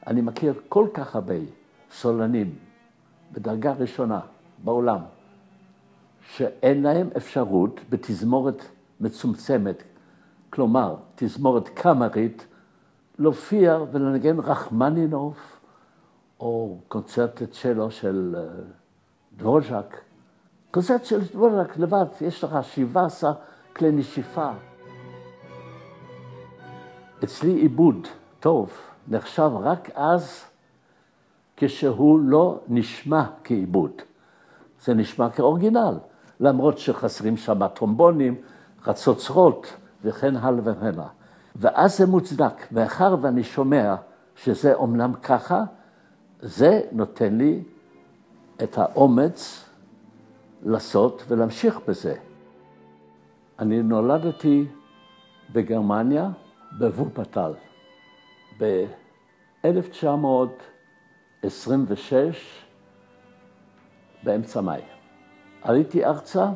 אני מכיר כל כך הרבה סולנים בדרגה ראשונה בעולם, שאין להם אפשרות בתזמורת מצומצמת, כלומר, תזמורת קאמרית, להופיע ולנגן רחמנינוף, או קונצרט צ'לו של דבוז'ק. קונצרט של דבוז'ק לבד, יש לך 17 כלי נשיפה. אצלי עיבוד טוב נחשב רק אז כשהוא לא נשמע כעיבוד. זה נשמע כאורגינל, למרות שחסרים שם טרומבונים, חצוצרות וכן הלאה וכן הלאה. ואז זה מוצדק, מאחר ואני שומע שזה אומנם ככה, זה נותן לי את האומץ לעשות ולהמשיך בזה. אני נולדתי בגרמניה, בוופרטל, ב-1926, באמצע מאי. עליתי ארצה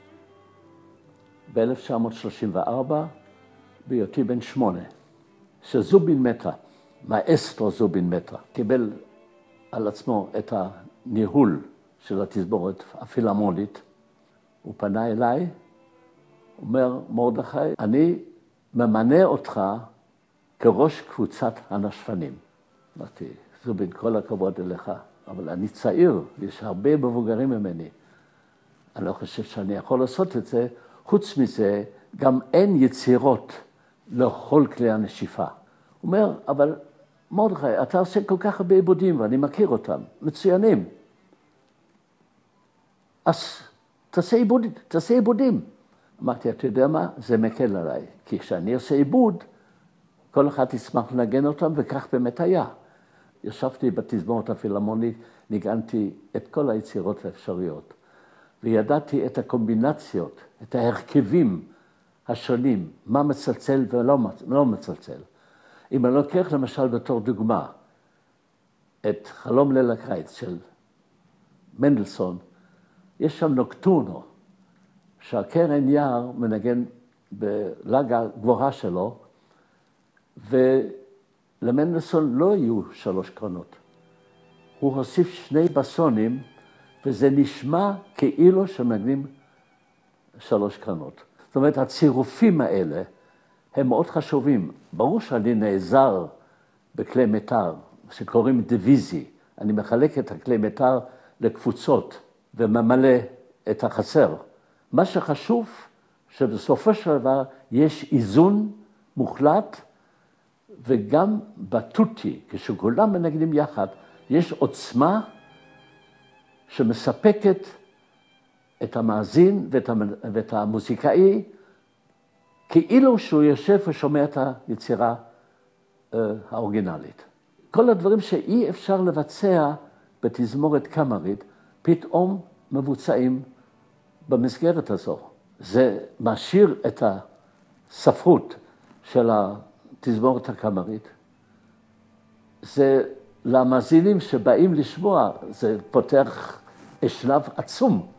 ב-1934, בהיותי בן 8, שזובין מטרה, מאסטרו זובין מטרה, קיבל על עצמו את הניהול של התזמורת הפילהרמונית. הוא פנה אליי, אומר, מרדכי, אני ממנה אותך כראש קבוצת הנשפנים. אמרתי, זובין, כל הכבוד אליך, אבל אני צעיר, יש הרבה מבוגרים ממני. אני לא חושב שאני יכול לעשות את זה. חוץ מזה, גם אין יצירות לכל כלי הנשיפה. הוא אומר, אבל מרדכי, אתה עושה כל כך הרבה עיבודים, ואני מכיר אותם, מצוינים. אז תעשה עיבודים. אמרתי, אתה יודע מה? זה מקל עליי. כי כשאני עושה עיבוד, כל אחד ישמח לנגן אותם, וכך באמת היה. ישבתי בתזמורת הפילהרמונית, ניגנתי את כל היצירות האפשריות, וידעתי את הקומבינציות, את ההרכבים השונים, מה מצלצל ולא מצלצל. אם אני לוקח למשל בתור דוגמה, את חלום ליל הקיץ של מנדלסון, יש שם נוקטורנו, שהקרן יער מנגן בלג הגבוהה שלו, ולמנדלסון לא היו 3 קרנות. הוא הוסיף 2 בסונים, וזה נשמע כאילו שמנגנים 3 קרנות. זאת אומרת, הצירופים האלה הם מאוד חשובים. ברור שאני נעזר בכלי מיתר, שקוראים דיוויזי. אני מחלק את הכלי מיתר לקבוצות, וממלא את החסר. מה שחשוב, שבסופו של דבר יש איזון מוחלט, וגם בטוטי, כשכולם מנגנים יחד, יש עוצמה שמספקת את המאזין ואת המוזיקאי, כאילו שהוא יושב ושומע את היצירה האורגינלית. כל הדברים שאי אפשר לבצע בתזמורת קאמרית, פתאום מבוצעים במסגרת הזו. זה משאיר את הספרות של התזמורת הקאמרית. זה למאזינים שבאים לשמוע, זה פותח אשנב עצום.